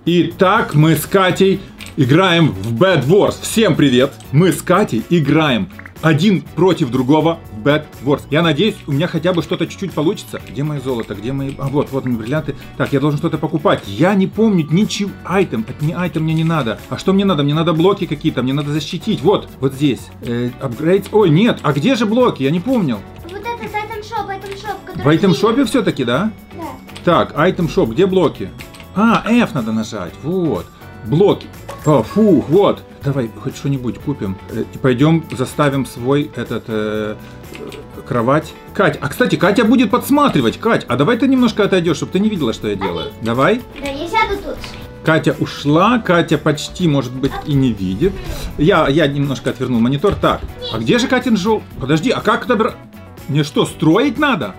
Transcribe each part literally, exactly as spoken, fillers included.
Итак, мы с Катей играем в Bed Wars. Всем привет! Мы с Катей играем один против другого в Bed Wars. Я надеюсь, у меня хотя бы что-то чуть-чуть получится. Где мое золото? Где мои... А, вот, вот мои бриллианты. Так, я должен что-то покупать. Я не помню ничего. Айтем. Это не айтем, мне не надо. А что мне надо? Мне надо блоки какие-то. Мне надо защитить. Вот, вот здесь. Э, апгрейд. Ой, нет. А где же блоки? Я не помню. Вот этот айтем шоп, айтем шоп. В айтем шопе все-таки, да? Да. Так, айтем шоп. Где блоки? А, F надо нажать. Вот. Блоки. О, фух, вот. Давай хоть что-нибудь купим. Э, и пойдем заставим свой этот э, э, кровать. Кать, а кстати, Катя будет подсматривать. Кать, а давай ты немножко отойдешь, чтобы ты не видела, что я делаю. Давай. Да, я сяду тут. Катя ушла, Катя почти, может быть, и не видит. Я, я немножко отвернул монитор. Так, а где же Катин жел? Подожди, а как добра... Мне что, строить надо?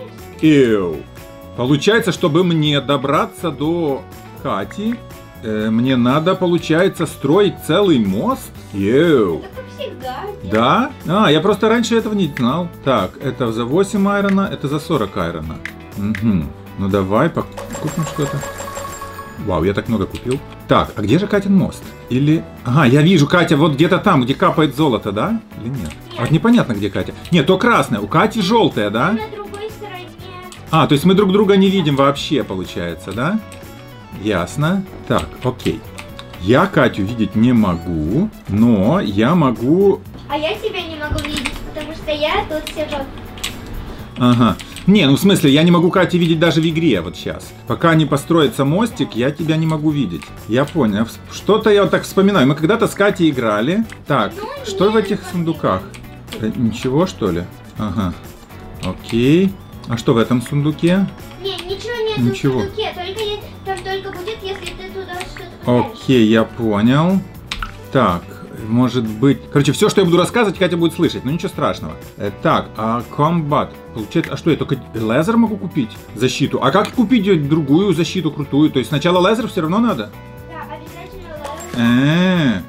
Эу. Получается, чтобы мне добраться до Кати, э, мне надо, получается, строить целый мост? Еу. Это как всегда. Да? А, я просто раньше этого не знал. Так, это за восемь айрона, это за сорок айрона. Угу. Ну давай, купим что-то. Вау, я так много купил. Так, а где же Катин мост? Или... Ага, я вижу, Катя вот где-то там, где капает золото, да? Или нет? Нет. А вот непонятно, где Катя. Нет, то красное, у Кати желтое, да? На другой стороне. А, то есть мы друг друга не видим вообще, получается, да? Ясно. Так, окей. Я Катю видеть не могу, но я могу... А я тебя не могу видеть, потому что я тут сижу. Ага. Не, ну в смысле, я не могу Катю видеть даже в игре вот сейчас. Пока не построится мостик, я тебя не могу видеть. Я понял. Что-то я вот так вспоминаю. Мы когда-то с Катей играли. Так, ну, что в этих сундуках? Э, ничего, что ли? Ага. Окей. А что в этом сундуке? Не, ничего нет ничего. в сундуке. Только, там только будет, если ты туда что-то... Окей, я понял. Так, может быть... Короче, все, что я буду рассказывать, Катя будет слышать, но ничего страшного. Э, так, а комбат... Получается, а что, я только лазер могу купить? Защиту. А как купить другую защиту крутую? То есть сначала лазер все равно надо? Да, обязательно лазер. Э-э-э.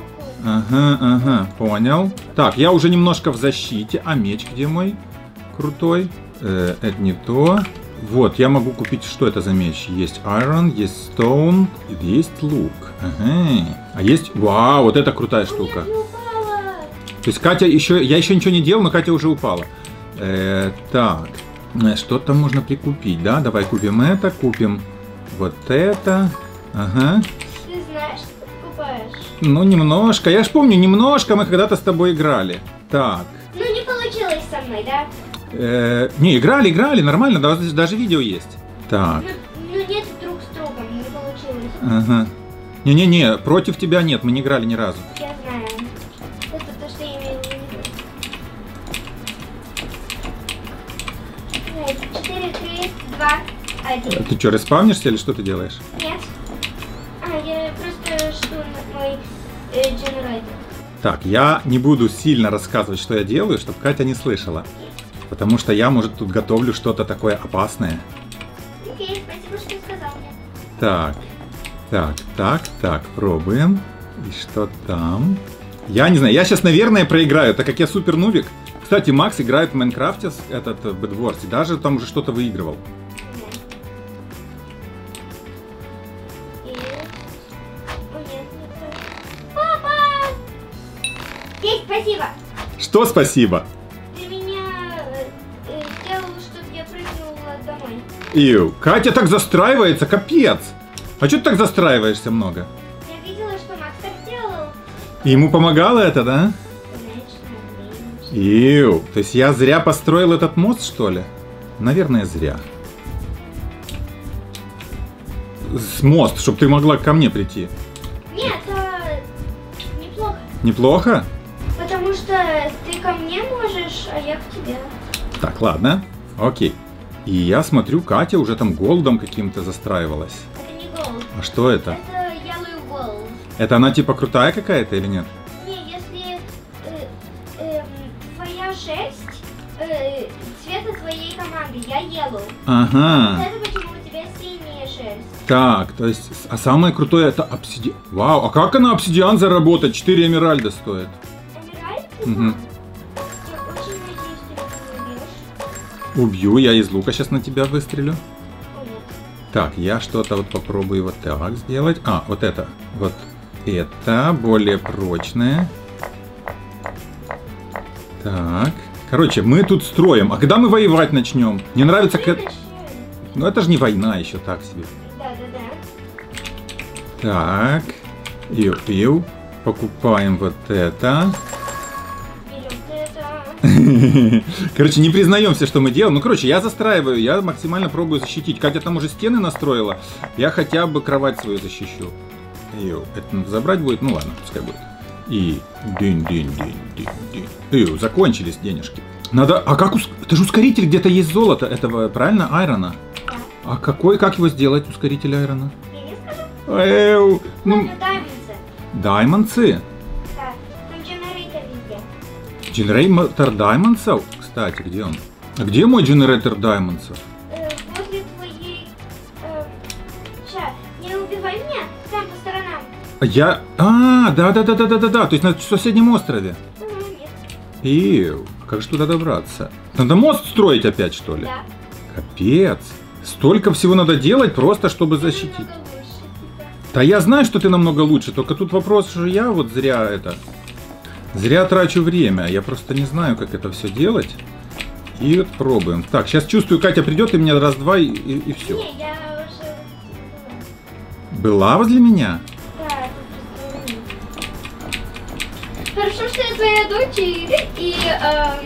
Ага, ага, понял. Так, я уже немножко в защите. А меч где мой? Крутой. Э, это не то. Вот, я могу купить, что это за меч? Есть iron, есть stone, есть лук. Ага. А есть... Вау, вот это крутая штука. То есть Катя еще... Я еще ничего не делал, но Катя уже упала. Э, так, что там можно прикупить, да? Давай купим это, купим вот это. Ага. Ты знаешь, что ты покупаешь? Ну, немножко. Я ж помню, немножко мы когда-то с тобой играли. Так. Ну, не получилось со мной, да? Э, не, играли, играли, нормально, даже, даже видео есть. Так. Ну, ну, нет друг с другом, не получилось. Ага. Не-не-не, против тебя нет, мы не играли ни разу. Я знаю. Это то, что я имею в виду. четыре, три, два, один. Ты что, респавнишься или что ты делаешь? Нет. А, я просто жду на мой э, генератор. Так, я не буду сильно рассказывать, что я делаю, чтобы Катя не слышала. Потому что я, может, тут готовлю что-то такое опасное. Окей, спасибо, что сказал мне. Так, так, так, так, пробуем. И что там? Я не знаю, я сейчас, наверное, проиграю, так как я супер нубик. Кстати, Макс играет в Майнкрафте, этот Bed Wars, и даже там уже что-то выигрывал. И... О, нет, нет. Папа! Есть, спасибо! Что спасибо? Ты меня э, э, сделал, чтобы я прыгнула домой. Ию, Катя так застраивается, капец! А что ты так застраиваешься много? Я видела, что Макс так делал. И ему помогало это, да? Ию, то есть я зря построил этот мост, что ли? Наверное, зря. С мост, чтобы ты могла ко мне прийти. Нет, а... неплохо. Неплохо? Потому что ты ко мне можешь, а я к тебе. Так, ладно. Окей. И я смотрю, Катя уже там голдом каким-то застраивалась. Это не голд. А что это? Это yellow gold. Это она типа крутая какая-то или нет? Не, если э, э, твоя шерсть э, цвета твоей команды, я yellow. Ага. Это почему у тебя синяя шерсть. Так, то есть, а самое крутое это обсидиан. Вау, а как она обсидиан заработать? четыре эмеральда стоит. Эмеральд? Угу. Я очень надеюсь, ты меня не убьешь. Убью, я из лука сейчас на тебя выстрелю. О, нет. Так, я что-то вот попробую вот так сделать. А, вот это. Вот это более прочное. Так. Короче, мы тут строим. А когда мы воевать начнем? Мне нравится... Как... Ну это же не война еще, так себе. Да, да, да. Так. Ил-ил. Покупаем вот это. Короче, не признаемся, что мы делаем. Ну, короче, я застраиваю, я максимально пробую защитить. Катя там уже стены настроила. Я хотя бы кровать свою защищу. Йо, это надо забрать будет? Ну ладно, пускай будет. И динь-динь-динь-динь-динь. Йо, закончились денежки. Надо... А как... Ус... Это же ускоритель, где-то есть золото этого, правильно? Айрона. А какой... Как его сделать, ускоритель айрона? Я не скажу. Эу, ну... Даймонсы. Даймонсы? Да, там генератор везде. Генератор даймонсов? Кстати, где он? А где мой генератор даймонсов? Э, возле твоей... Э, ща, не убивай меня, там по сторонам. Я... А, да-да-да-да-да-да, то есть на соседнем острове. Ну, нет. Ию, как же туда добраться? Надо мост строить опять, что ли? Да. Капец. Столько всего надо делать, просто чтобы защитить. Намного лучше, типа. Да я знаю, что ты намного лучше, только тут вопрос, что я вот зря это... Зря трачу время, я просто не знаю, как это все делать. И вот пробуем. Так, сейчас чувствую, Катя придет и меня раз-два и, и, и все. Не, я уже... Была возле меня? Да, это просто... Хорошо, что я твоя дочь, и, и эм,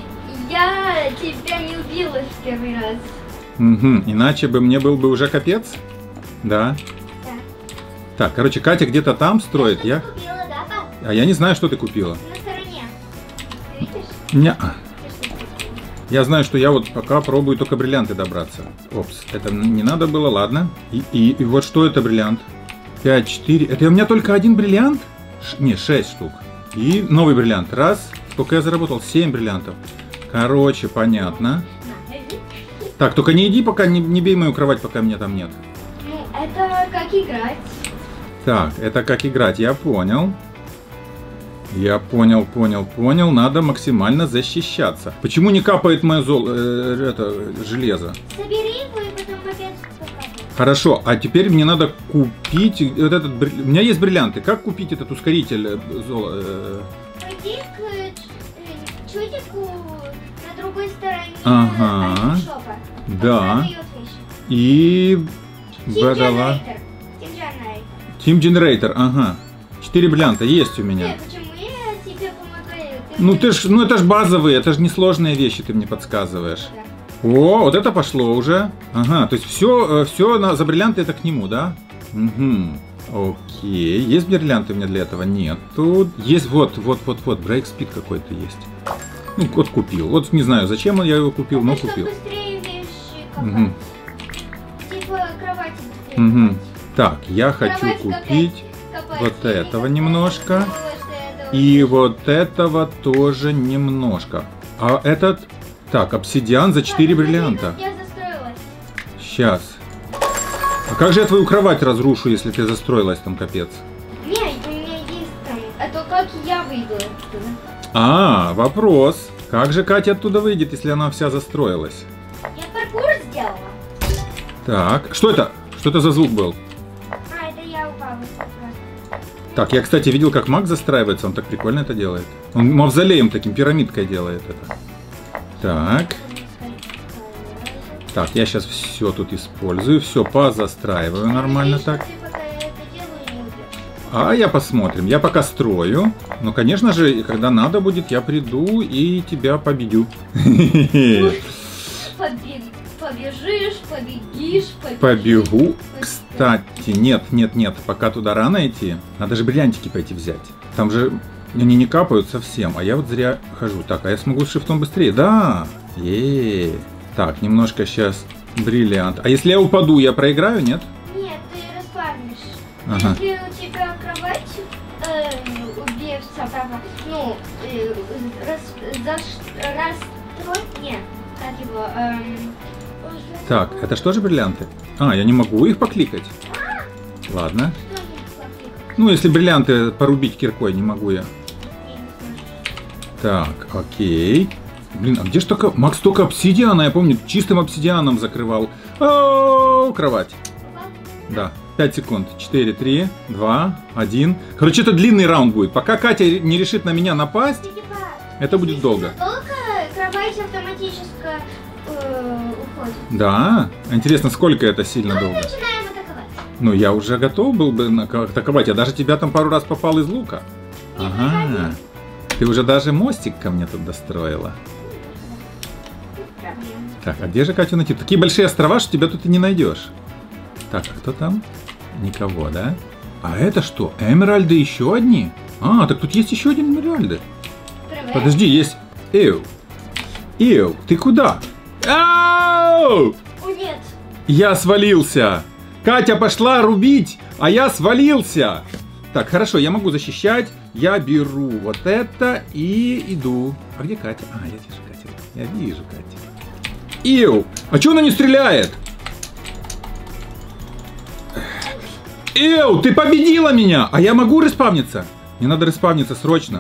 я тебя не убила в первый раз. Угу, иначе бы мне был бы уже капец. Да. Да. Так, короче, Катя где-то там строит, я... Купила, да, пап? А я не знаю, что ты купила. На стороне. Ты видишь? Не. Ты что купила? Я знаю, что я вот пока пробую только бриллианты добраться. Опс, это не надо было, ладно. И, и, и вот что это бриллиант? пять, четыре. Это у меня только один бриллиант? Ш... Не, шесть штук. И новый бриллиант. Раз. Сколько я заработал? семь бриллиантов. Короче, понятно. На, иди. Так, только не иди пока, не, не бей мою кровать, пока меня там нет. Ну, это как играть. Так, это как играть, я понял. Я понял, понял, понял. Надо максимально защищаться. Почему не капает мое зол... э, это, железо? Собери его и потом опять покапай. Хорошо, а теперь мне надо купить вот этот... брил- У меня есть бриллианты. Как купить этот ускоритель э, золо... э, Пойди к э, ч- э, чудику на другой стороне Ага. айфон-шопа. Он Да. продает вещи. И... Team Бадала. Generator. Team Generator. Team Generator, ага. Четыре бриллианта есть у меня. Нет, почему я тебе помогаю? Ну ты ж, ну это ж базовые, это ж несложные вещи, ты мне подсказываешь. Да. О, вот это пошло уже. Ага, то есть все, все на, за бриллианты это к нему, да? Угу. Окей. Есть бриллианты у меня для этого? Нет. Тут есть вот, вот, вот, вот, брейк спид какой-то есть. Ну, вот купил. Вот не знаю, зачем я его купил, но Это чтоб купил. быстрее вещи копать. Угу. Типа кровати быстрее Угу. копать. Так, я хочу Кровать купить копать, копать. вот Я не этого копала, немножко. думала, что это И очень- вот этого тоже немножко. А этот... Так, обсидиан за четыре Так, смотри, бриллианта. как я застроилась. Сейчас. А как же я твою кровать разрушу, если ты застроилась там, капец? Не, у меня есть там. А то как я выйду оттуда? А, вопрос. Как же Катя оттуда выйдет, если она вся застроилась? Я паркур сделала. Так, что это? Что это за звук был? А, это я упала просто. Так, я, кстати, видел, как маг застраивается, он так прикольно это делает. Он мавзолеем таким, пирамидкой делает это. Так, так, я сейчас все тут использую, все позастраиваю нормально так. Ты пока я это делаю, не убьешь. А я посмотрим, я пока строю. Но, конечно же, когда надо будет, я приду и тебя победю. Побег... Побежишь, побегишь, побежишь. Побегу. Кстати, нет, нет, нет, пока туда рано идти. Надо же бриллиантики пойти взять. Там же они не капают совсем, а я вот зря хожу. Так, а я смогу с шифтом быстрее? Да! Е-е-е. Так, немножко сейчас бриллиант. А если я упаду, я проиграю, нет? Нет, ты распарнешь. Ага. Если у тебя кровать э, убивца, папа, ну, э, раз, заш- расстрой... Нет, как его... эм, ой, я Так, забыла. это что же бриллианты? А, я не могу их покликать. Ладно. Что не покликать? Ну, если бриллианты порубить киркой, не могу я. Я не знаю. Так, окей. Блин, а где ж только... Макс только обсидиана, я помню, чистым обсидианом закрывал. О, кровать. Да, пять секунд. четыре, три, два, один. Короче, это длинный раунд будет. Пока Катя не решит на меня напасть, это будет долго. Долго кровать автоматически э, уходит. Да? Интересно, сколько это сильно Мы долго? начинаем атаковать. Ну, я уже готов был бы на- атаковать. Я даже тебя там пару раз попал из лука. Ага. Ты уже даже мостик ко мне тут достроила. Проблем. Так, а где же Катю найти? Такие большие острова, что тебя тут и не найдешь. Так, а кто там? Никого, да? А это что? Эмеральды еще одни? А, так тут есть еще один эмеральды. Привет. Подожди, есть... Эу. Эу, ты куда? Ау! О, нет. Я свалился. Катя пошла рубить, а я свалился. Так, хорошо, я могу защищать. Я беру вот это и иду. А где Катя? А, я вижу Катю. Я вижу Катю. Ию! А чё она не стреляет? Ию, ты победила меня! А я могу респавниться? Мне надо респавниться срочно.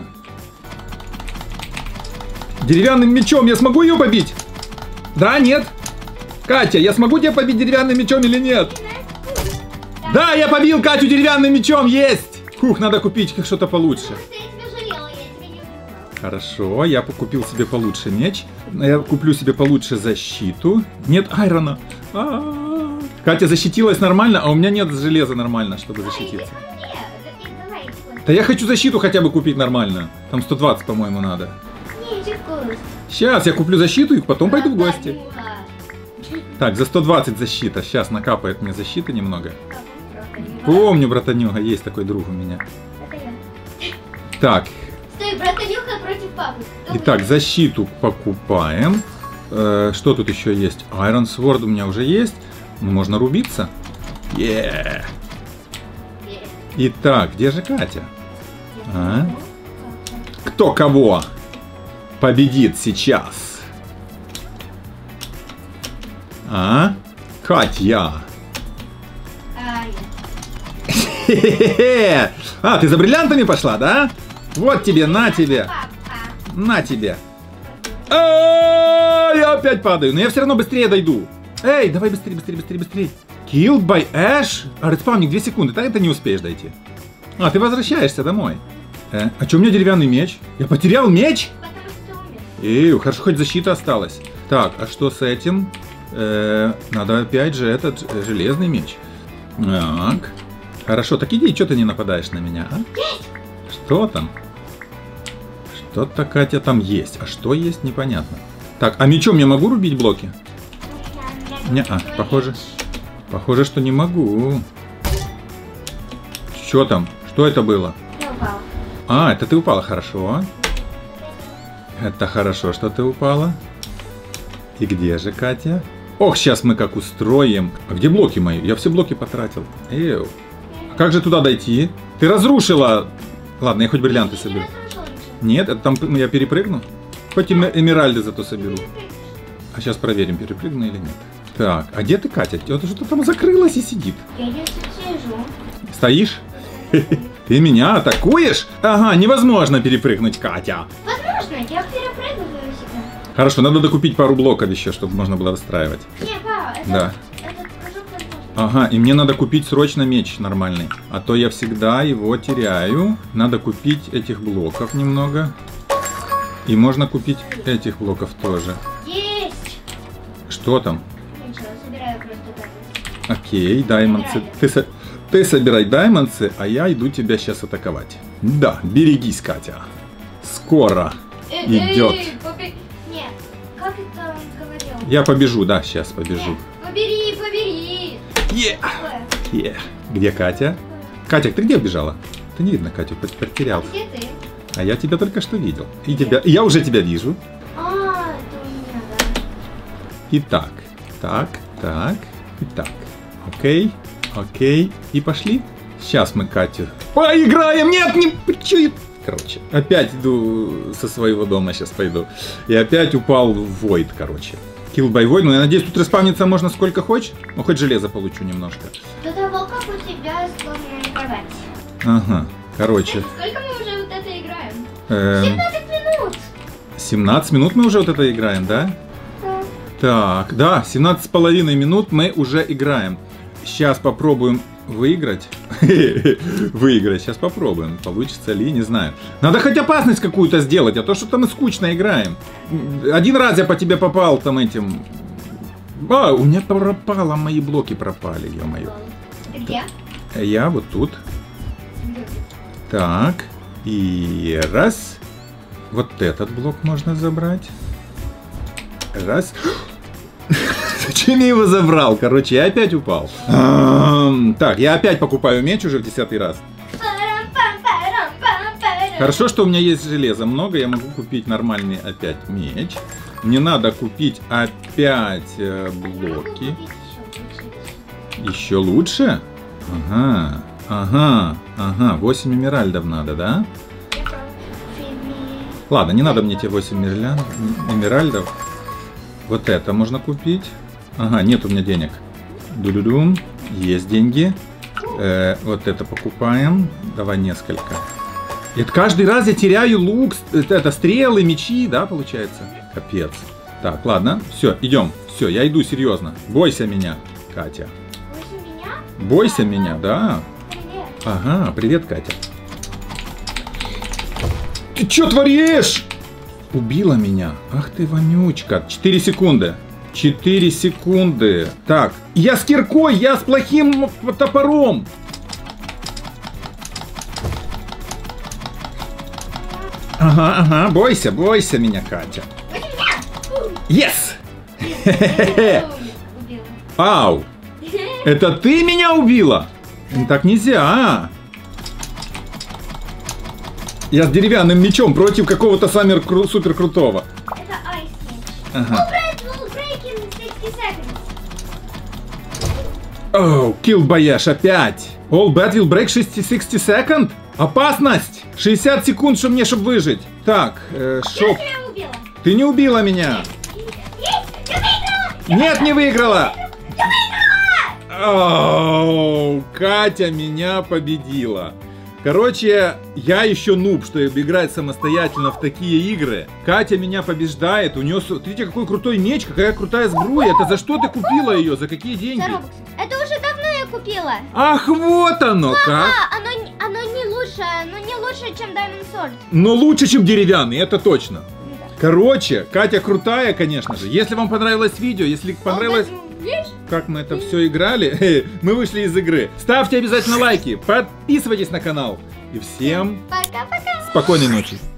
Деревянным мечом я смогу ее побить? Да, нет? Катя, я смогу тебя побить деревянным мечом или нет? Да, я побил Катю деревянным мечом, есть! Фух, надо купить что-то получше. Потому что я тебя жалела, я тебя не убивала. Хорошо, я купил себе получше меч. Я куплю себе получше защиту. Нет айрона. А-а-а. Катя защитилась нормально, а у меня нет железа нормально, чтобы защититься. Нет, да, давай, иди куда. Да я хочу защиту хотя бы купить нормально. Там сто двадцать, по-моему, надо. Не, иди в гости. Сейчас я куплю защиту и потом пойду в гости. Братанюха. Так, за сто двадцать защита. Сейчас накапает мне защиты немного. Братанюха. Помню, братанюга, есть такой друг у меня. Это я. Так, Стой, братанюха против папы. Кто итак, будет? защиту покупаем. Э, что тут еще есть? Iron Sword у меня уже есть. Ну, можно рубиться. Yeah. Е. Итак, где же Катя? А? Кто кого победит сейчас? А? Катя. А, нет. Хе-хе-хе. А, ты за бриллиантами пошла, да? Вот тебе, на тебе. Папа. На тебе. А, я опять падаю, но я все равно быстрее дойду. Эй, давай быстрее, быстрее, быстрее, быстрее. Killed by Ash? А, респаунинг две секунды, так ты не успеешь дойти. А, ты возвращаешься домой. Э, а что у меня деревянный меч? Я потерял меч? Потому что умер. Эй, хорошо, хоть защита осталась. Так, а что с этим? Э, надо опять же этот э, железный меч. Так. Хорошо, так иди, что ты не нападаешь на меня, а? Что там? Что-то, Катя, там есть. А что есть, непонятно. Так, а мечом я могу рубить блоки? Не-а, похоже. Похоже, что не могу. Что там? Что это было? Я упал. А, это ты упала, хорошо. Это хорошо, что ты упала. И где же Катя? Ох, сейчас мы как устроим. А где блоки мои? Я все блоки потратил. Эу. А как же туда дойти? Ты разрушила. Ладно, я хоть бриллианты соберу. Нет, это там я перепрыгну. Хоть эме- эмеральды зато соберу. А сейчас проверим, перепрыгну или нет. Так, а где ты, Катя? Вот что-то там закрылась и сидит. Я здесь сижу. Стоишь? Ты меня атакуешь? Ага, невозможно перепрыгнуть, Катя. Возможно, я перепрыгиваю себя. Хорошо, надо докупить пару блоков еще, чтобы можно было выстраивать. Не, папа, это, Да. этот кружок возможно. Ага, и мне надо купить срочно меч нормальный. А то я всегда его теряю. Надо купить этих блоков немного. И можно купить этих блоков тоже. Есть! Что там? Ничего, собираю просто так. Окей, даймонцы. Ты, со- ты собирай даймонцы, а я иду тебя сейчас атаковать. Да, берегись, Катя. Скоро Э, идет. эй, побе- Нет, как это он говорил? Я побежу, да, сейчас побежу. Нет, побери, побери! Е, Какое? е. Где Катя? Катя, ты где бежала? Ты не видно, Катю, пот- потерялся. Где ты? А я тебя только что видел. И тебя, и я уже тебя вижу. А, это у меня, да. Итак, так, так, и так. Окей, окей. И пошли. Сейчас мы Катю поиграем. Нет, не... чё я- Короче, опять иду со своего дома, сейчас пойду. И опять упал в Void, короче. Kill by Void. Ну, я надеюсь, тут респавниться можно сколько хочешь. Ну, хоть железо получу немножко. До того, как у тебя сломанная кровать. Ага, короче. Сколько мы уже вот это играем? эм, семнадцать минут! семнадцать минут мы уже вот это играем, да? Да. Так, да, семнадцать с половиной минут мы уже играем. Сейчас попробуем выиграть. Выиграть, сейчас попробуем. Получится ли, не знаю. Надо хоть опасность какую-то сделать, а то что-то мы скучно играем. Один раз я по тебе попал там этим... А, у меня пропало, мои блоки пропали, ё-моё. Ты где? Я вот тут. Так, и раз. Вот этот блок можно забрать. Раз. Зачем я его забрал? Короче, я опять упал. Так, я опять покупаю меч уже в десятый раз. Хорошо, что у меня есть железа много, я могу купить нормальный опять меч. Не надо купить опять э, блоки. Еще лучше? Ага, ага, ага. восемь эмеральдов надо, да? Ладно, не надо мне те восемь эмеральдов. Вот это можно купить. Ага, нет у меня денег. Ду-ду-дум. Есть деньги. Э, вот это покупаем. Давай несколько. Это каждый раз я теряю лук, это, это стрелы, мечи, да, получается? Капец. Так, ладно, все, идем. Все, я иду серьезно. Бойся меня, Катя. Бойся меня? Бойся меня, да. Привет. Ага, привет, Катя. Ты что творишь? Убила меня. Ах ты вонючка. Четыре секунды. Четыре секунды. Так, я с киркой, я с плохим топором. Ага, ага, бойся, бойся меня, Катя. Yes! Ау! Это ты меня убила? Так нельзя. Я с деревянным мечом против какого-то самер кру супер крутого. Это айс меч. Ага. Oh, Оу, kill бояш опять. All bat will break шестьдесят секунд? Опасность! шестьдесят секунд, чтобы мне, чтобы выжить. Так, э, шоп. Я убила. Ты не убила меня. Есть, я выиграла! Нет, не выиграла. Я выиграла! Оу, Катя меня победила. Короче, я еще нуб, что играть самостоятельно в такие игры. Катя меня побеждает. У нее, смотрите, какой крутой меч, какая крутая сбруя. Это за что ты купила ее? За какие деньги? Это уже давно я купила. Ах, вот оно как. А, оно, оно не лучше, оно не лучше, чем Diamond Sword. Но лучше, чем деревянный, это точно. Да. Короче, Катя крутая, конечно же. Если вам понравилось видео, если понравилось, как мы это все играли, мы вышли из игры. Ставьте обязательно лайки, подписывайтесь на канал. И всем Пока-пока. спокойной ночи.